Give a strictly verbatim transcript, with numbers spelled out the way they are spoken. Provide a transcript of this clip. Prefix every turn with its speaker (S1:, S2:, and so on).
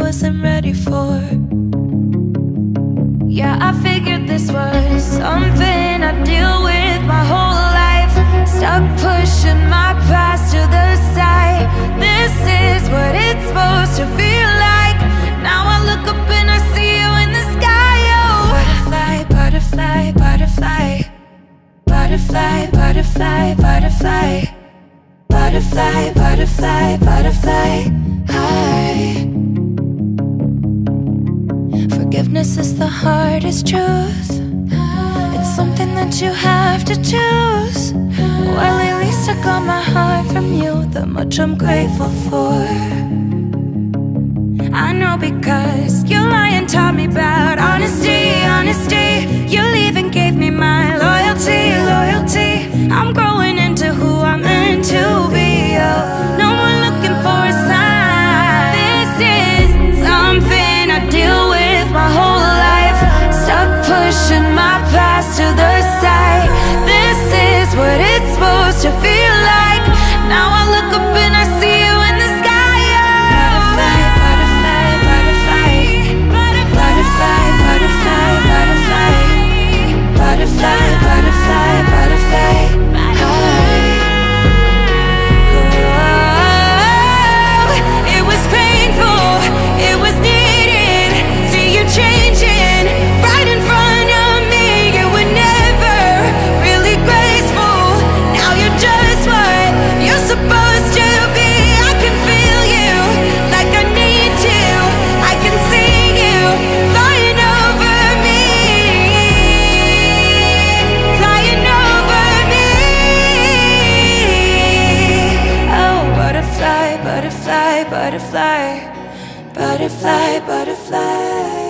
S1: wasn't ready for. Yeah, I figured this was something I deal with my whole life. Stuck pushing my past to the side. This is what it's supposed to feel like. Now I look up and I see you in the sky. Oh, butterfly, butterfly, butterfly, butterfly, butterfly, butterfly, butterfly, butterfly, butterfly, hi. Forgiveness is the hardest truth. It's something that you have to choose. Well, at least I got my heart from you. That much I'm grateful for. I know because you lying taught me about honesty, honesty. You leaving gave me my loyalty, loyalty. I'm growing into who I'm meant to be. Oh, no more looking for a sign. This is something I deal with my whole life. Stuck pushing my past to the side. This is what it's supposed to feel like. Now I look up and I see you in the sky. Butterfly, butterfly, butterfly, butterfly, butterfly, butterfly, butterfly, butterfly, butterfly, hi. Oh, it was painful, it was needed. See you changing right in front of me. You were never really graceful. Now you're just what you're supposed to be. I can feel you like I need to. I can see you flying over me, flying over me. Oh, butterfly, butterfly, butterfly, butterfly, butterfly.